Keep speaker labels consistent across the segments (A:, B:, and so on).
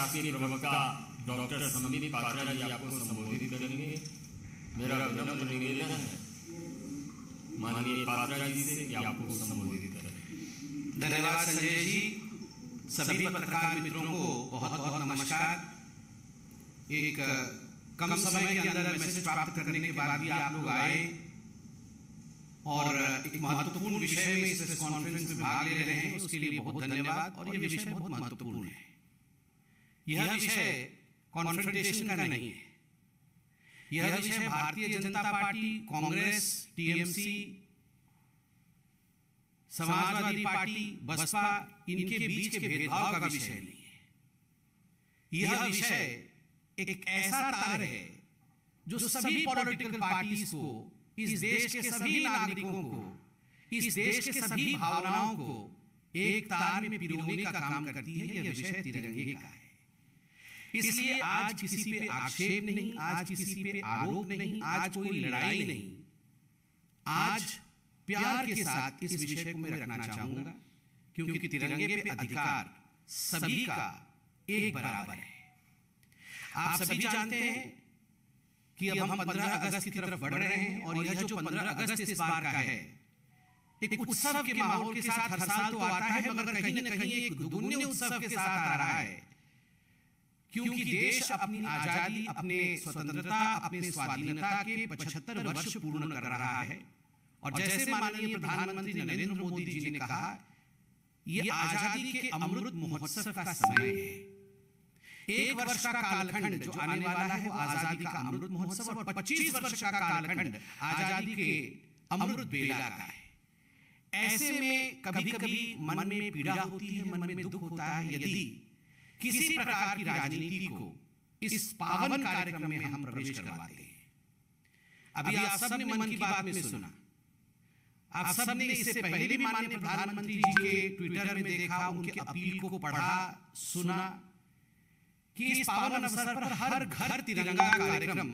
A: राष्ट्रीय प्रवक्ता डॉक्टर संबित पात्रा जी आपको संबोधित करेंगे। मेरा विनम्र निवेदन है माननीय पात्रा जी से कि आपको संबोधित करें।
B: धन्यवाद संजय जी। सभी पत्रकार मित्रों को बहुत बहुत नमस्कार। एक कम समय के अंदर मैसेज प्राप्त करने के बाद भी आप लोग आए और एक महत्वपूर्ण विषय में इस कॉन्फ्रेंस में भाग ले रहे हैं, उसके लिए बहुत धन्यवाद। और ये विषय बहुत महत्वपूर्ण है। यह विषय कॉन्फ्रेंटेशन का नहीं है, यह विषय Bharatiya Janata party, Congress, TMC, Samajwadi party, Baspa, इनके बीच के भेदभाव का विषय नहीं है। यह विषय एक ऐसा तार है जो सभी पॉलिटिकल पार्टीज को, इस देश के सभी नागरिकों को, इस देश के सभी भावनाओं को एक तार में पिरोने का काम करती है। यह विषय तिरंगे का है। इसलिए आज किसी पे आक्षेप नहीं, आज किसी पे आरोप नहीं, आज कोई लड़ाई नहीं, आज प्यार के साथ इस विषय को मैं रखना चाहूंगा, क्योंकि तिरंगे पे अधिकार सभी का एक बराबर है। आप सभी जानते हैं कि अब हम 15 अगस्त की तरफ बढ़ रहे हैं और यह जो 15 अगस्त इस बार का है, एक उत्सव के माहौल के साथ हर साल तो आता है, मगर कहीं न कहीं एक दुगुने उत्सव के साथ आ रहा है, क्योंकि देश अपनी आजादी, अपने स्वतंत्रता, अपने स्वाधीनता के 75 वर्ष पूर्ण कर रहा है। और जैसे माननीय प्रधानमंत्री नरेंद्र मोदी जी ने कहा, यह आजादी के अमृत महोत्सव का समय है। एक वर्ष का कालखंड जो आने वाला है वो आजादी का अमृत महोत्सव, और 25 वर्ष का कालखंड आजादी के अमृत बेला का है। ऐसे में कभी कभी मन में पीड़ा होती है, मन में दुख होता है यदि किसी प्रकार की राजनीति को इस पावन कार्यक्रम में हम प्रवेश करवाते हैं। अभी आप सबने मन की बात में सुना, आप सबने इससे पहले भी माननीय प्रधानमंत्री जी के ट्विटर में देखा, उनके अपील को पढ़ा, सुना कि इस पावन अवसर पर हर घर तिरंगा कार्यक्रम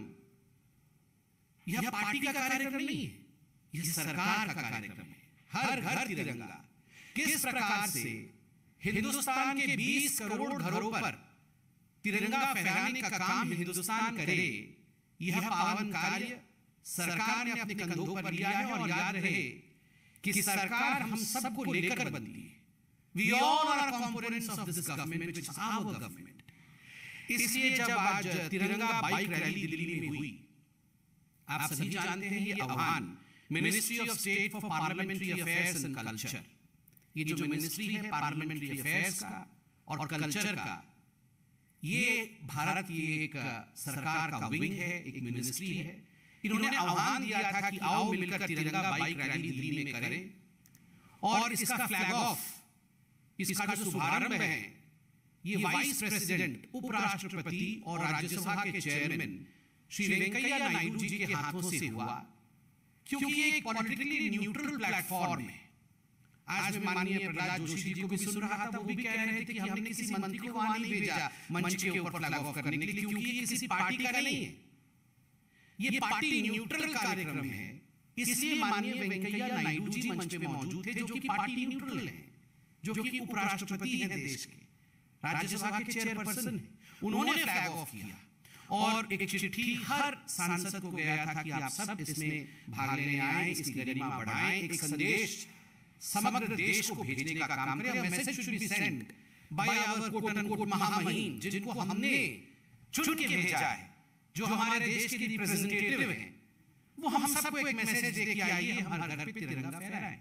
B: यह पार्टी का कार्यक्रम नहीं है, यह सरकार का कार्यक्रम है। हर घर तिरंगा। किस प्रकार से हिंदुस्तान के 20 करोड़ घरों पर तिरंगा फहराने का काम हिंदुस्तान करे, यह पावन कार्य सरकार ने अपने कंधों पर लिया है। और याद रहे कि सरकार हम सबको लेकर बनती है। We all are components of this government, which is our government. इसलिए जब आज तिरंगा बाइक रैली दिल्ली में हुई, आप सभी जानते हैं ये आह्वान ministry of state for parliamentary affairs and culture, ये जो मिनिस्ट्री है पार्लियामेंट्री अफेयर्स का और कल्चर का, ये भारत की एक सरकार का विंग है, एक मिनिस्ट्री है। इन्होंने आह्वान दिया था कि आओ मिलकर तिरंगा बाइक रैली दिल्ली में करें। और इसका फ्लैग ऑफ, इसका जो शुभारंभ है, ये वाइस प्रेसिडेंट, उपराष्ट्रपति और राज्यसभा के चेयरमैन श्री वेंकैया नायडू जी के हाथों से हुआ, क्योंकि ये एक पॉलिटिकली न्यूट्रल प्लेटफॉर्म है। आज मैं माननीय प्रहलाद जोशी जी को भी सुन रहा था, वो भी कह रहे थे कि हमने किसी मंत्री को वहां नहीं भेजा मंच के ऊपर फ्लैग ऑफ करने के लिए, क्योंकि ये किसी पार्टी का नहीं है, ये पार्टी न्यूट्रल कार्यक्रम है। इसलिए माननीय वेंकैया नायडू जी मंच पे मौजूद थे, जो कि पार्टी न्यूट्रल है, जो कि उपराष्ट्रपति हैं देश के, राज्यसभा के चेयरपर्सन है। उन्होंने फ्लैग ऑफ किया और एक चिट्ठी हर सांसद को गया था कि आप सब इसमें भाग लेने आए, इसकी गरिमा बढ़ाएं, एक संदेश समग्र देश को भेजने का काम करें। Message should be sent by our quote unquote महामहिम, जिनको हमने चुन के भेजा है, जो हमारे देश के रिप्रेजेंटेटिव हैं, वो हम सबको एक मैसेज दे के आइए, हम हर घर पे तिरंगा फहराएं।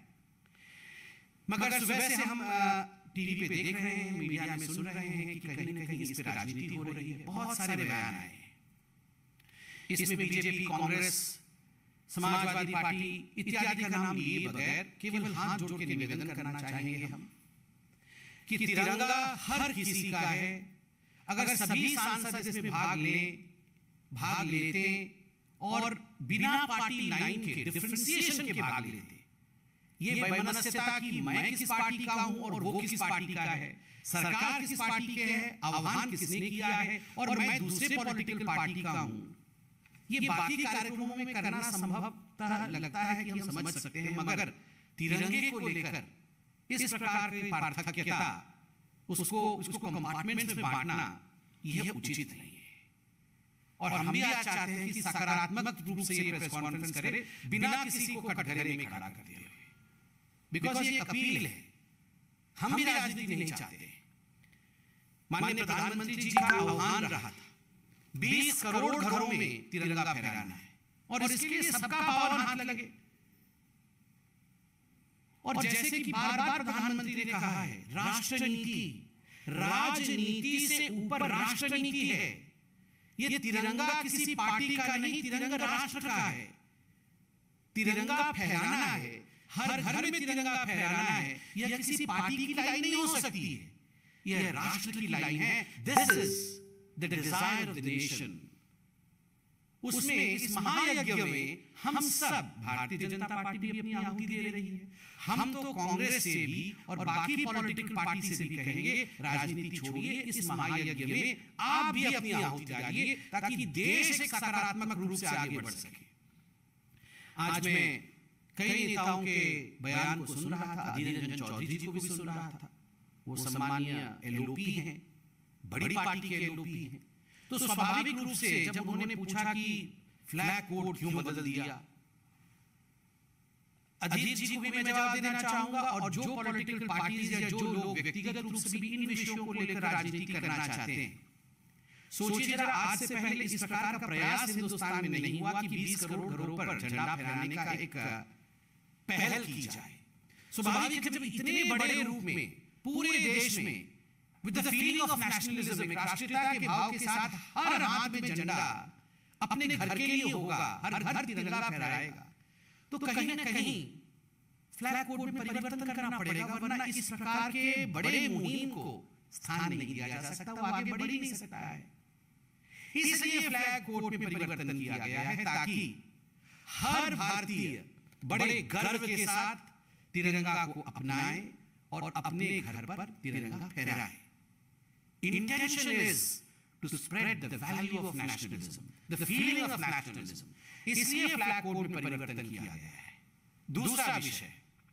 B: मगर सुबह से हम टीवी पे देख रहे हैं, मीडिया में सुन रहे हैं कि कहीं न कहीं इस पे राजनीति हो रही है। बहुत सारे बयान आए हैं। इसमें बीजेपी, कांग्रेस, समाजवादी पार्टी इत्यादि का नाम लिए बगैर केवल हाथ जोड़ के निवेदन करना चाहेंगे हम कि तिरंगा हर किसी का है। अगर सभी सांसद इसमें भाग लेते और बिना पार्टी लाइन के, डिफरेंशिएशन के भाग लेते, ये वैमनस्यता कि मैं किस पार्टी का हूं और वो किस पार्टी का है, सरकार किस पार्टी के है, आह्वान किसने किया है और मैं दूसरे पॉलिटिकल पार्टी का हूं, ये बाकी कार्यक्रमों में करना संभवतः लगता है कि हम समझ सकते हैं। मगर तिरंगे को लेकर इस प्रकार की पार्थक्यता, उसको कंपार्टमेंट्स में बांटना, यह उचित नहीं है। और हम भी आज चाहते हैं कि सकारात्मक रूप से ये प्रेस कॉन्फ्रेंस करे, बिना किसी को कटघरे में खड़ा करते हुए, बिकॉज ये एक अपील है। हम भी राजनीति नहीं चाहते। माननीय प्रधानमंत्री जी का आह्वान रहा था 20 करोड़ घरों में तिरंगा फहराना है, और इसके लिए सबका पावन हाथ लगे। और जैसे कि बार बार प्रधानमंत्री ने कहा है, राष्ट्रनीति राजनीति से ऊपर राष्ट्रनीति है। ये तिरंगा किसी पार्टी का नहीं, तिरंगा राष्ट्र का है। तिरंगा फहराना है, हर घर में तिरंगा फहराना है। यह किसी पार्टी की लाइन नहीं हो सकती है, यह राष्ट्र की लाइन है। This is the desire of the nation. उसमें इस महायज्ञ में हम सब, भारतीय जनता पार्टी भी अपनी आहुति दे रही है। हम तो कांग्रेस से भी और बाकी पॉलिटिकल पार्टी से भी कहेंगे, राजनीति छोड़िए, इस महायज्ञ में आप भी अपनी आहुति डालिए, ताकि देश एक सकारात्मक रूप से आगे बढ़ सके। आज मैं कई नेताओं के बयान को सुन रहा था, अधीर रंजन चौधरी जी को भी सुन रहा था। वो सम्मानीय एलओपी हैं, बड़ी पार्टी के एलओपी हैं। तो स्वाभाविक रूप से जब उन्होंने पूछा कि फ्लैग कोड क्यों बदल दिया, अधीर जी को भी मैं जवाब देना चाहूंगा, और जो पॉलिटिकल पार्टीज या जो लोग व्यक्तिगत रूप से भी इन विषयों को लेकर राजनीति करना चाहते हैं, सोचिए जरा, आज से पहले इस प्रकार का प्रयास हिंदुस्तान में नहीं हुआ कि 20 करोड़ घरों पर झंडा फहराने का एक पहल की जाए। स्वाभाविक है, जब इतने बड़े रूप में पूरे देश में with the feeling of nationalism, राष्ट्रीयता के भाव के साथ हर हाथ में झंडा अपने घर के लिए होगा, हर घर तिरंगा फहराएगा, तो कहीं ना कहीं फ्लैग कोड में परिवर्तन करना पड़ेगा, वरना इस प्रकार के बड़े मुहिम को स्थान नहीं दिया जा सकता, वो आगे बढ़ ही नहीं सकता है। इसलिए फ्लैग कोड में परिवर्तन किया गया है, ताकि हर भारतीय बड़े गर्व के साथ तिरंगा को अपनाए और अपने घर पर तिरंगा फहराए। Intention is to spread the value of nationalism, the feeling of nationalism. इसलिए फ्लैग कोड में परिवर्तन किया गया है। दूसरा विषय,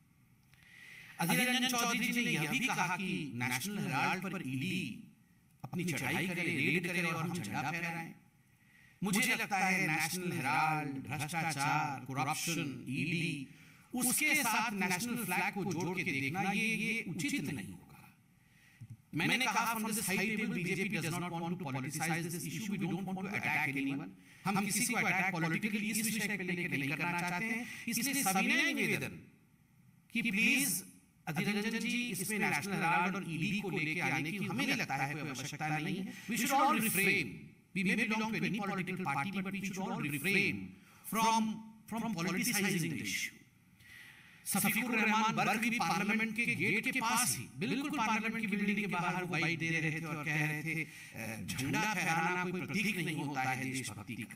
B: अधीर रंजन चौधरी जी ने यह भी कहा कि नेशनल हेराल्ड पर ईडी अपनी चढ़ाई करे, रेड करे और हम झंडा फहराएं। मुझे लगता है नेशनल हेराल्ड, भ्रष्टाचार, करप्शन, ईडी, उसके साथ नेशनल फ्लैग को जोड़ के देखना ये उचित नहीं होगा। मैंने कहा from this high table BJP does not want to politicize this issue. We don't want to attack anyone. हम किसी को अटैक पॉलिटिकली इस विषय को लेकर नहीं करना चाहते हैं। इसलिए सविनय निवेदन कि प्लीज अधीर रंजन जी इसमें नेशनल हेराल्ड और ईडी को लेके आने की हमें लगता है कोई आवश्यकता नहीं है। We should all refrain. We may belong to any political party, but we should all refrain from politicizing the issue. Shafiqur Rahman बर्ग भी पार्लियामेंट के गेट के पास ही, बिल्कुल पार्लियामेंट की बिल्डिंग के बाहर बाइट दे रहे थे और कह रहे थे झंडा फहराना कोई प्रतीक नहीं होता है देशभक्ति का।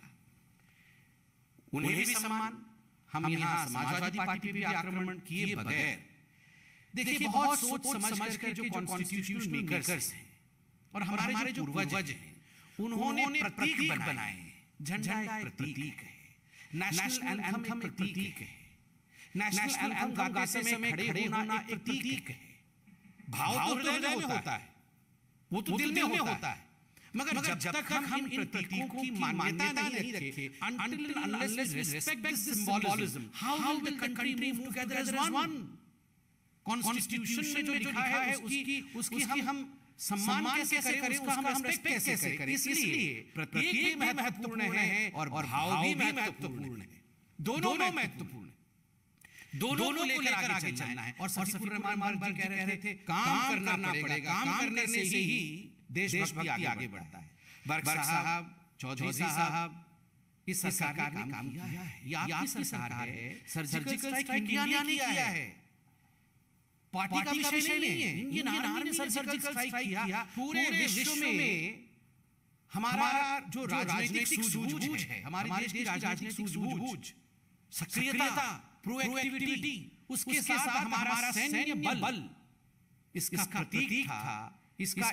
B: उन्हें भी सम्मान। हम यहाँ समाजवादी पार्टी पे भी आक्रमण किए बगैर, देखिए बहुत सोच समझ कर जो कॉन्स्टिट्यूशन मेकर्स हैं और हमारे जो पूर्वज हैं, उन्होंने प्रतीक बनाए। झंडा एक प्रतीक है, नेशनल एंथम एक प्रतीक है, नेशनल एंथम गाते समय खड़े होना एक प्रतीक है। भाव तो हृदय में होता है, वो तो दिल में होता है, मगर जब तक हम इन प्रतीकों की मान्यता नहीं रखें, until and unless we respect this symbolism, how will the country move together as one? Constitution में जो लिखा है उसकी हम सम्मान कैसे करें, उसका हम रेस्पेक्ट कैसे करें। इसलिए प्रतीक भी महत्वपूर्ण है और भाव भी महत्वपूर्ण है, दोनों महत्वपूर्ण है, दोनों को लेकर आगे चलना है। और सफीकुर रहमान बर्ग कह रहे थे काम करना पड़ेगा, काम करने से ही देशभक्ति आगे बढ़ता है। बर्ग साहब, चौधरी साहब, इस सरकार ने काम किया है, ये आपकी सरकार है। सर्जिकल स्ट्राइक इंडिया ने किया है, पार्टी का विषय नहीं है। इंडियन आर्मी ने सर्जिकल स्ट्राइक किया। पूरे विश्व में हमारा जो राजनीतिक सूझबूझ है, हमारे देश की राजनीतिक सूझबूझ, सक्रियता, प्रोएक्टिविटी, उसके साथ हमारा सैन्य बल इसका प्रतीक था। इसका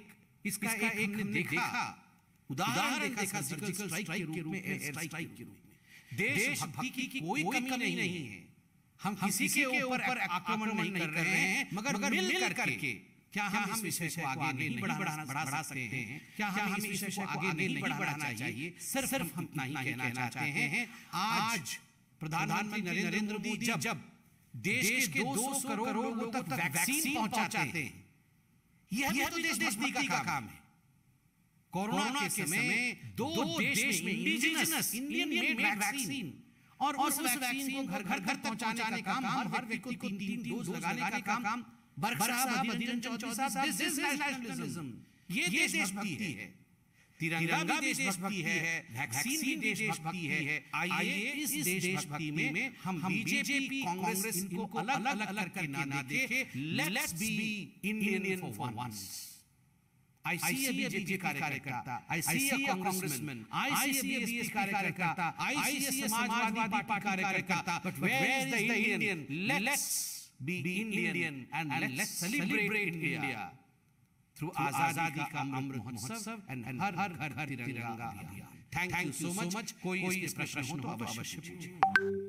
B: एक हमने देखा, उदाहरण देखा सर्जिकल स्ट्राइक के रूप में, एयर स्ट्राइक के रूप में। देशभक्ति की कोई कमी नहीं है। हम किसी के ऊपर आक्रमण नहीं कर रहे हैं, मगर मिल करके क्या हम इस विषय को आगे नहीं बढ़ा सकते हैं? क्या हम इस विषय को आगे नहीं बढ़ाना चाहिए? सिर्फ हम इतना ही कहना चाहते हैं, आज प्रधानमंत्री नरेंद्र मोदी जब देश के 200 करोड़ लोगों तक वैक्सीन पहुंचाते हैं, यह तो देशभक्ति का काम है। कोरोना के समय दो देश में इंडिजिनस इंडियन मेड वैक्सीन और उस वैक्सीन को घर घर पहुंचाने का काम, हर व्यक्ति को 3 डोज लगाने का काम बरख साहब, अधीर चौधरी साहब, दिस इज नेशनलिज्म, ये देशभक्ति है। तिरंगा भी देशभक्ति है, वैक्सीन भी देशभक्ति है। आइए इस देशभक्ति में हम बीजेपी कांग्रेस इनको अलग अलग करके ना देखें, let's be Indian for once. I see a BJP कार्यकर्ता, I see a congressman, I see a BSP कार्यकर्ता, I see a Samajwadi party कार्यकर्ता, but where is the Indian? Let's be Indian and let's celebrate India through आजादी का Amrit Mahotsav and हर घर तिरंगा अभियान। Thank you so much। कोई इस प्रश्न हो तो अवश्य पूछिए।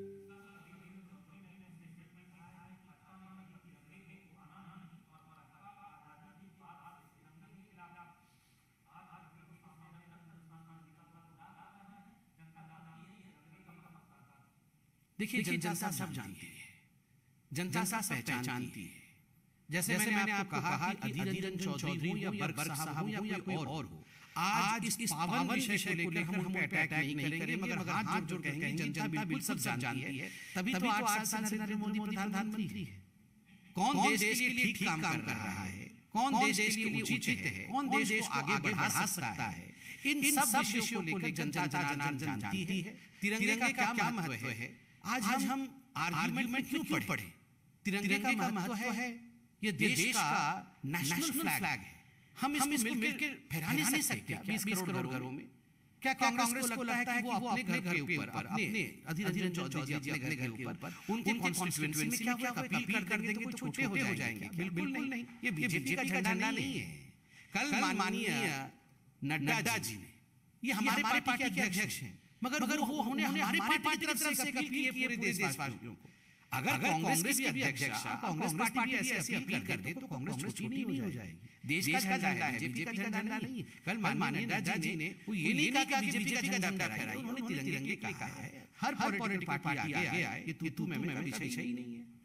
B: देखिए, जनता सब जानती है, जनता सब पहचानती है। जैसे मैंने आपको कहा कि अधीर रंजन चौधरी हो या बरख साहब हो या कोई और हो, आज इस पावन विषय को लेकर हम उन पे अटैक नहीं करेंगे, मगर हाथ जोड़ कर कहेंगे जनता बिल्कुल सब जानती है। तभी तो 8 साल से नरेंद्र मोदी प्रधानमंत्री है। कौन देश के लिए ठीक काम कर रहा है, कौन देश के लिए उचित है, कौन देश को आगे बढ़ा सकता है, इन सब विषयों को लेकर जनता जानती है। तिरंगे का क्या महत्व है, आज हम आर्गुमेंट में क्यों पढ़े? तिरंगे का महत्व है, ये देश का नेशनल फ्लैग है। हम इसको मिलकर फहरा नहीं सकते 20 करोड़ घरों में। क्या कांग्रेस को लगता है कि वो अपने घर के ऊपर, अपने अधीर रंजन चौधरी जी अपने घर के ऊपर उनके कॉन्स्टिट्यूएंसी में क्या अपील कर देंगे तो छोटे हो जाएंगे? बिल्कुल नहीं, ये बीजेपी का झंडा नहीं है। कल माननीय नड्डा जी ने, ये हमारे पार्टी के अध्यक्ष हैं, मगर वो उन्होंने हमारी पार्टी की तरफ से अपील की है पूरे देशवासियों को। अगर कांग्रेस की अध्यक्ष कांग्रेस पार्टी ऐसी अपील कर दे तो कांग्रेस छोटी नहीं हो जाएगी। देश का झंडा है, बीजेपी का झंडा नहीं। कल माननीय नड्डा जी ने वो ये नहीं कहा कि बीजेपी का झंडा फहराइए, उन्होंने तिरंगे का कहा है। हर पॉलिटिकल पार्टी आगे आए, ये तू मैं का विषय ही नहीं है।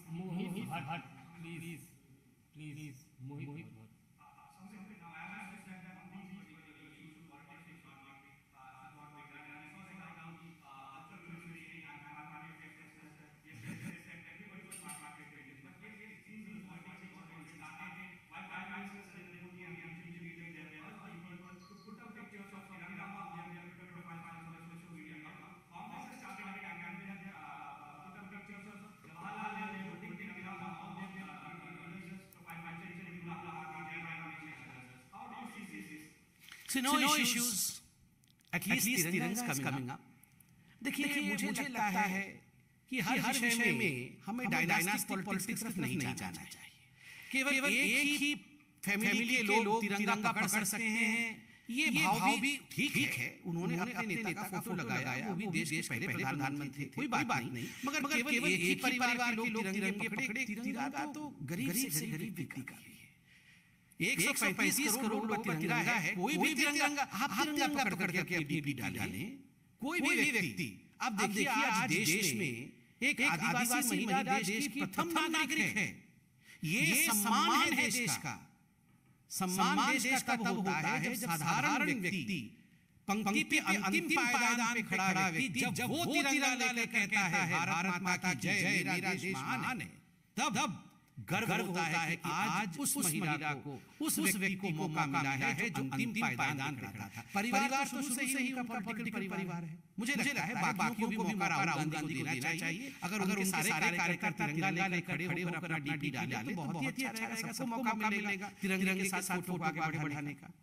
B: No issues, at least Tiranga is coming up. देखिए, मुझे लगता है कि हर विषय में हमें डायनास्टिक पॉलिटिक्स की तरफ नहीं जाना चाहिए। केवल एक ही फैमिली के लोग तिरंगा पकड़ सकते हैं, ये भाव भी ठीक है। उन्होंने अपने नेता का फोटो लगाया, वो भी देश के पहले प्रधानमंत्री थे, कोई बात नहीं। मगर केवल एक ही परिवार के लोग तिरंगे पकड़े, तिरंगा तो गरीब से गरीब व्यक्ति का भी है। 135 करोड़ का तिरंगा है, कोई भी तिरंगा आप तिरंगा पकड़ करके अपनी पीठ डालें, कोई भी व्यक्ति। अब देखिए, आज देश में एक आदिवासी महिला देश की प्रथम नागरिक है। ये सम्मान है देश का। सम्मान देश का तब होता है जब साधारण व्यक्ति पंक्ति पे अंतिम पायदान पे खड़ा व्यक्ति जब वो तिरंगा लेकर कहता है भारत माता की जय, मेरा देश महान है, तब गर्व होता है कि आज उस महिला को, उस व्यक्ति को मौका मिला है जो अंतिम पायदान पे खड़ा था। परिवार तो शुरू से ही उनका पॉलिटिकल परिवार है। मुझे लगता है बाकियों को भी मौका राहुल गांधी को देना चाहिए। अगर उनके सारे कार्यकर्ता तिरंगा लेकर खड़े होकर अपना डीपी डाले तो बहुत ही अच्छा रहेगा, सबको मौका मिलेगा तिरंगे के साथ फोटो को आगे बढ़ाने का।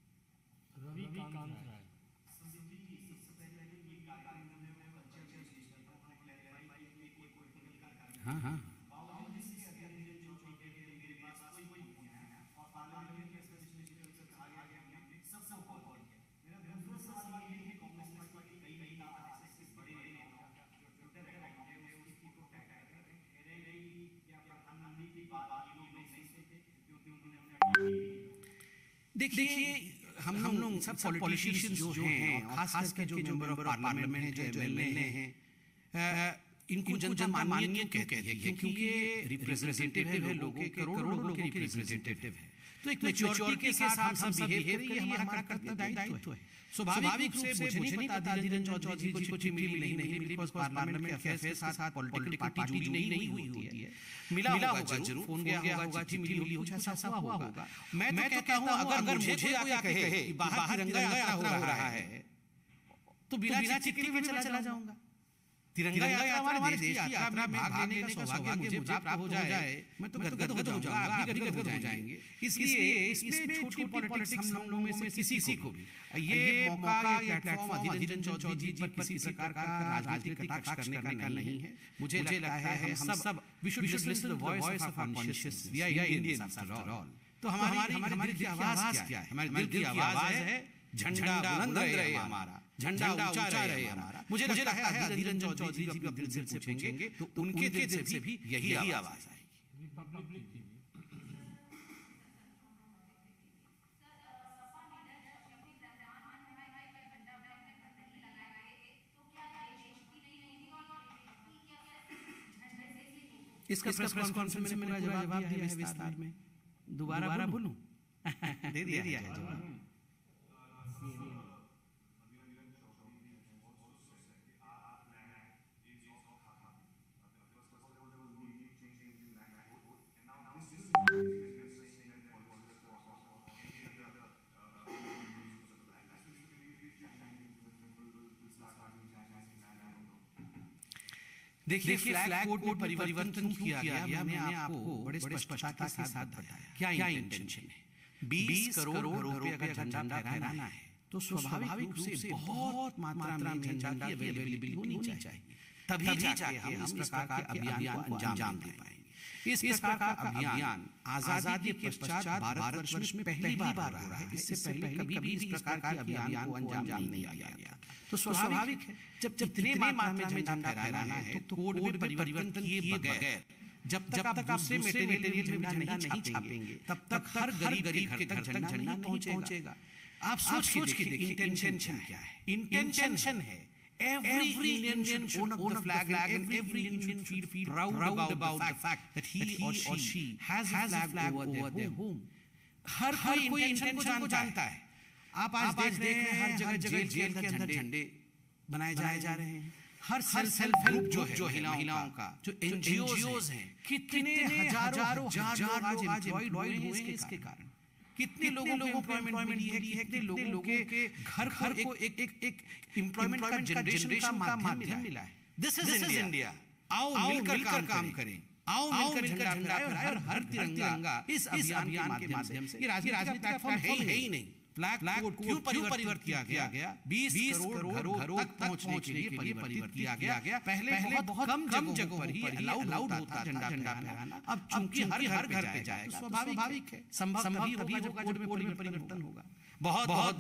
B: हाँ, देखिए हम लोग सब पॉलिटिशियंस जो हैं, खास करके जो मेंबर ऑफ पार्लियामेंट हैं, जो एमएलए हैं, इनको जनता माननीय क्यों कहती है? क्योंकि ये रिप्रेजेंटेटिव है, लोगों के करोड़ों लोगों के रिप्रेजेंटेटिव है। तो एक मैच्योरिटी के साथ हम सब बिहेव करें, ये हमारा कर्तव्य दायित्व है। स्वाभाविक रूप से मुझे नहीं पता धीरेन्द्र चौधरी जी को चिट्ठी मिली नहीं मिली, बिकॉज़ पार्लियामेंट के अफेयर्स के साथ पॉलिटिकल पार्टी जुड़ी नहीं हुई होती है। मिला होगा जरूर, फोन गया होगा, चिट्ठी मिली होगी, ऐसा हुआ होगा। मैं तो कहता हूँ अगर मुझे कोई आके कहे कि बाहर तिरंगा यात्रा हो रहा है तो बिना चिट्ठी में चला जाऊंगा। तिरंगा यात्रा हमारे देश की यात्रा में भाग लेने का सौभाग्य मुझे प्राप्त हो जाए, मैं तो गदगद हो जाऊंगा, आप भी गदगद हो जाएंगे। इसलिए इसमें छोटी पॉलिटिक्स हम लोगों में से किसी को भी ये मौका या प्लेटफॉर्म धीरेन्द्र चौधरी जी पर किसी प्रकार का राजनीतिक कटाक्ष करने का नहीं है। मुझे लगता है हम सब we should listen to the voice of our conscious, we are Indians after all. तो हमारी दिल की आवाज क्या है? हमारे दिल की आवाज है झंडा बुलंद रहे हमारा, झंडा ऊंचा रहे हमारा। मुझे लगता है धीरेन्द्र चौधरी जी अपने दिल से पूछेंगे तो उनके दिल से भी यही आवाज आएगी। इसका प्रेस कॉन्फ्रेंस में मेरा जवाब दिया है विस्तार में। दोबारा बोलूं? दे दिया है जवाब। देखिए फ्लैग कोड में परिवर्तन किया गया, मैंने आपको बड़े स्पष्टता के साथ बताया क्या इंटेंशन है। 20 करोड़ रुपए का झंडा फहराना है तो स्वाभाविक रूप से बहुत मात्रा में झंडा की अवेलेबिलिटी होनी चाहिए, तभी जाके हम इस प्रकार के अभियान को अंजाम दे पाएंगे। इस प्रकार का अभियान आजादी के पश्चात भारतवर्ष में पहली बार हो रहा है। इससे पहले कभी भी इस प्रकार के अभियान को अंजाम नहीं दिया गया। तो स्वाभाविक है जब इतने मात्रा में झंडा फहराना है तो कोड में परिवर्तन किए बगैर जब तक आप दूसरे मटेरियल में झंडा नहीं छापेंगे तब तक हर गरीब के घर तक झंडा नहीं पहुंचेगा। आप सोच के देखिए इंटेंशन क्या है। इंटेंशन है every Indian should own a flag and every Indian should feel proud about the fact that he or she has a flag over their home. हर कोई इंटेंशन को जानता है। आप आज देख रहे हैं हर जगह जेल के अंदर झंडे बनाए जा रहे हैं। हर सेल्फ हेल्प जो है महिलाओं का, जो एनजीओज हैं, कितने हजारों लोग आज एम्प्लॉयड हुए हैं इसके कारण। कितने लोगों को एम्प्लॉयमेंट मिली है, कितने लोगों के घर को एक एम्प्लॉयमेंट का जनरेशन का माध्यम मिला है। This is India. आओ मिलकर काम करें, आओ मिलकर झंडा फहराएं। हर तिरंगा इस अभियान के माध्यम से, ये राजनीतिक प्लेटफॉर्म है ही नहीं। फ्लैग कोड क्यों परिवर्तित किया गया? 20 करोड़ घरों तक पहुंचने के लिए परिवर्तित किया गया। पहले बहुत कम जगहों पर ही अलाउड होता झंडा फहराना। अब चूंकि हर घर पे जाएगा, स्वाभाविक है संभव तभी होगा जब कोड में परिवर्तन होगा। बहुत